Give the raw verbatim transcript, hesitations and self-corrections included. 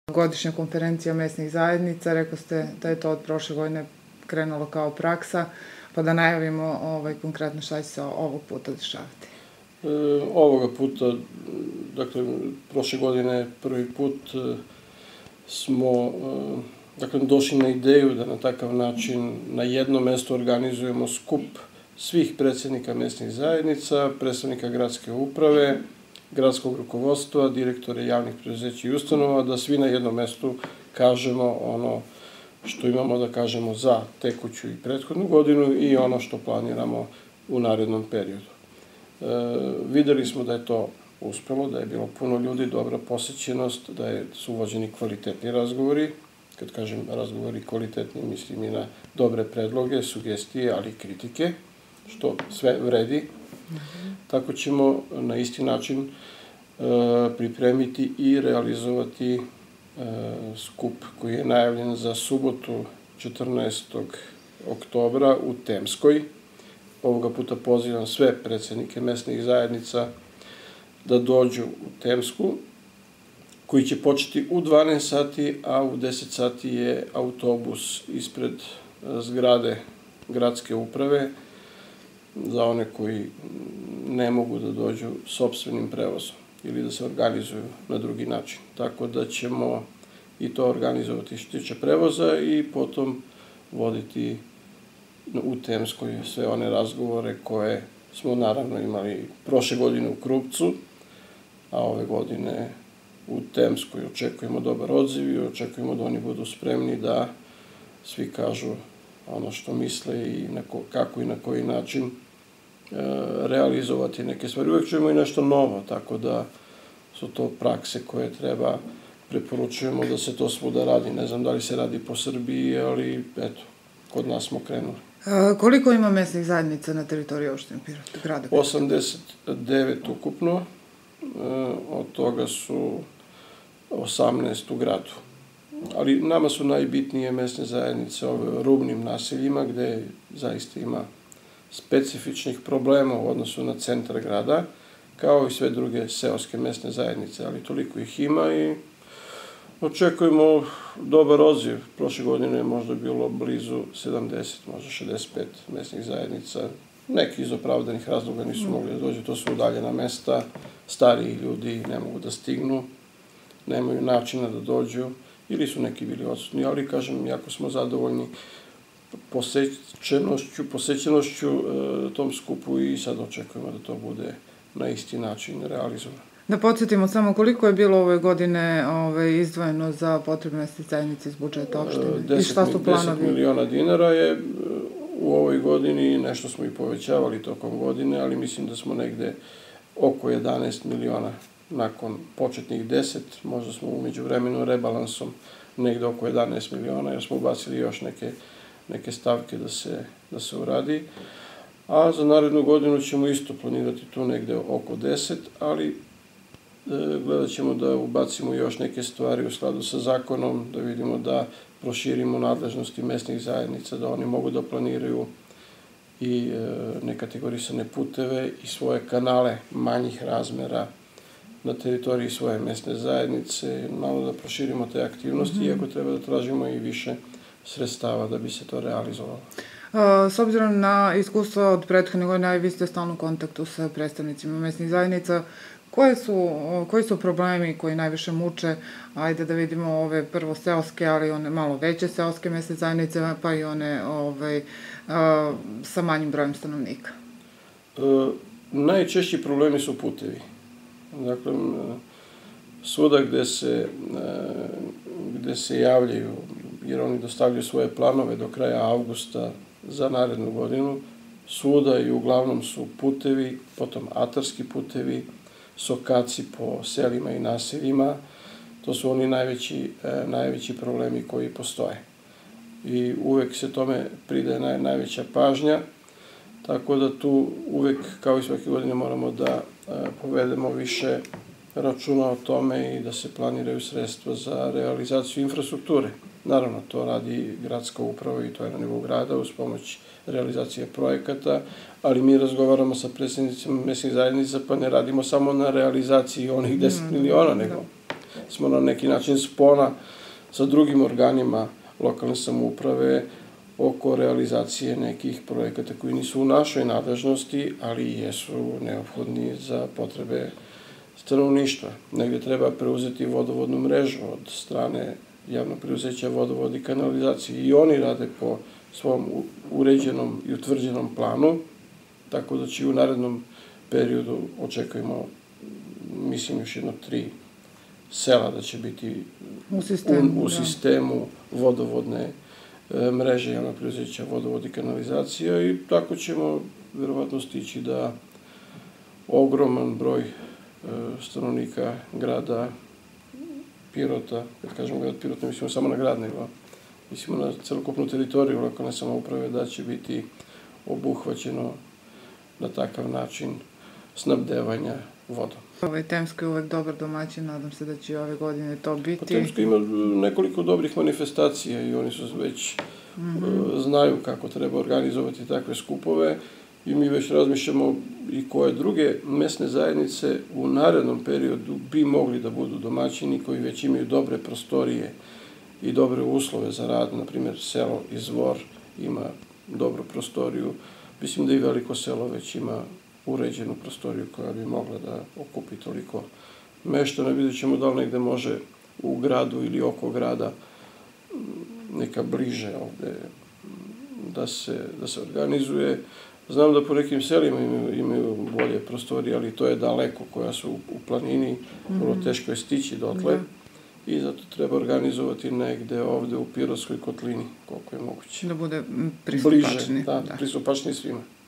Godišnja konferencija mesnih zajednica, rekao ste da je to od prošle godine krenulo kao praksa, pa da najavimo ovaj, konkretno šta će se ovog puta dešavati. E, ovoga puta, dakle, prošle godine prvi put e, smo e, dakle, došli na ideju da na takav način na jednom mestu organizujemo skup svih predsjednika mesnih zajednica, predstavnika gradske uprave, gradskog rukovodstva, direktore javnih preduzeća i ustanova, da svi na jednom mestu kažemo ono što imamo da kažemo za tekuću i prethodnu godinu i ono što planiramo u narednom periodu. E, videli smo da je to uspelo, da je bilo puno ljudi, dobra posećenost, da je, su uvođeni kvalitetni razgovori. Kad kažem razgovori kvalitetni, mislim i na dobre predloge, sugestije, ali i kritike, što sve vredi. Tako ćemo na isti način e, pripremiti i realizovati e, skup koji je najavljen za subotu četrnaestog oktobra u Temskoj. Ovoga puta pozivam sve predsjednike mesnih zajednica da dođu u Temsku, koji će početi u dvanaest sati, a u deset sati je autobus ispred zgrade gradske uprave za one koji ne mogu da dođu sopstvenim prevozom ili da se organizuju na drugi način. Tako da ćemo i to organizovati što tiče prevoza i potom voditi u Temskoj sve one razgovore koje smo naravno imali prošle godine u Krupcu, a ove godine u Temskoj. Očekujemo dobar odziv i očekujemo da oni budu spremni da svi kažu ono što misle i kako i na koji način realizovati neke stvari. Uvijek čujemo i nešto novo, tako da su to prakse koje treba, preporučujemo da se to svuda radi. Ne znam da li se radi po Srbiji, ali eto, kod nas smo krenuli. A, koliko ima mesnih zajednica na teritoriji opštine Pirot, grada Pirota? osamdeset devet ukupno, od toga su osamnaest u gradu. Ali nama su najbitnije mesne zajednice ove rubnim naseljima, gde zaista ima specifičnih problema u odnosu na centar grada, kao i sve druge seoske mesne zajednice, ali toliko ih ima i očekujemo dobar odziv. Prošle godine je možda bilo blizu sedamdeset, možda šezdeset pet mesnih zajednica. Neki iz opravdanih razloga nisu mogli da dođu, to su udaljena mesta, stariji ljudi ne mogu da stignu, nemaju načina da dođu, ili su neki bili odsutni, ali kažem, jako smo zadovoljni posećenošću, posećenošću e, tom skupu i sad očekujemo da to bude na isti način realizovano. Da podsjetimo samo koliko je bilo ove godine ove, izdvojeno za potrebe mesnih zajednica iz budžeta opštine i šta su planovi? deset miliona dinara je u ovoj godini, nešto smo i povećavali tokom godine, ali mislim da smo negde oko jedanaest miliona nakon početnih deset, možda smo umeđu vremenu rebalansom negde oko jedanaest miliona, jer smo ubacili još neke, neke stavke da se, da se uradi. A za narednu godinu ćemo isto planirati tu negde oko deset, ali e, gledat ćemo da ubacimo još neke stvari u skladu sa zakonom, da vidimo da proširimo nadležnosti mesnih zajednica, da oni mogu da planiraju i e, nekategorisane puteve i svoje kanale manjih razmera na teritoriji svoje mesne zajednice, malo da proširimo te aktivnosti, mm-hmm. iako treba da tražimo i više sredstava da bi se to realizovalo. S obzirom na iskustvo od prethodne godine, vi ste stalno u kontaktu sa predstavnicima mesnih zajednica, koje su, koji su problemi koji najviše muče, ajde da vidimo ove prvo seoske, ali one malo veće seoske mesne zajednice, pa i one ovaj, a, sa manjim brojem stanovnika? E, najčešći problemi su putevi. Dakle, svuda gde se, gde se javljaju, jer oni dostavljaju svoje planove do kraja avgusta za narednu godinu, svuda i uglavnom su putevi, potom atarski putevi, sokaci po selima i naseljima, to su oni najveći, najveći problemi koji postoje. I uvek se tome pridaje naj, najveća pažnja, tako da tu uvek, kao i svake godine, moramo da povedemo više računa o tome i da se planiraju sredstva za realizaciju infrastrukture. Naravno, to radi gradska uprava i to je na nivou grada uz pomoć realizacije projekata, ali mi razgovaramo sa predsjednicima mesnih zajednica, pa ne radimo samo na realizaciji onih deset miliona, nego smo na neki način spona sa drugim organima lokalne samouprave oko realizacije nekih projekata koji nisu u našoj nadležnosti, ali jesu neophodni za potrebe stanovništva. Negde treba preuzeti vodovodnu mrežu od strane javnog preduzeća vodovod i kanalizacije i oni rade po svom uređenom i utvrđenom planu, tako da će u narednom periodu očekujemo, mislim, još jedno tri sela da će biti u sistemu, u, u sistemu vodovodne e, mreže javnog preduzeća vodovod i kanalizacija i tako ćemo verovatno stići da ogroman broj e, stanovnika grada Pirota, kad kažemo grad Pirot, ne mislimo samo na grad, nego mislimo na celokupnu teritoriju lokalne samouprave, da će biti obuhvaćeno na takav način snabdevanja vodom. Ovaj Temsko je uvek dobar domaćin, nadam se da će ove godine to biti. Pa Temsko ima nekoliko dobrih manifestacija i oni su već znaju kako treba organizovati takve skupove i mi već razmišljamo i koje druge mesne zajednice u narednom periodu bi mogli da budu domaćini koji već imaju dobre prostorije i dobre uslove za rad. Naprimjer, selo Izvor ima dobru prostoriju. Mislim da i Veliko selo već ima uređenu prostoriju koja bi mogla da okupi toliko meštana. Vidjet ćemo da li negde može u gradu ili oko grada neka bliže ovde da se, da se organizuje. Znam da po nekim selima imaju, imaju bolje prostorije, ali to je daleko, koja su u planini, vrlo teško je stići dotle. I zato treba organizovati negde ovde u Pirotskoj kotlini, koliko je moguće. Da bude pristupačni. Bliže, da, pristupačni svima.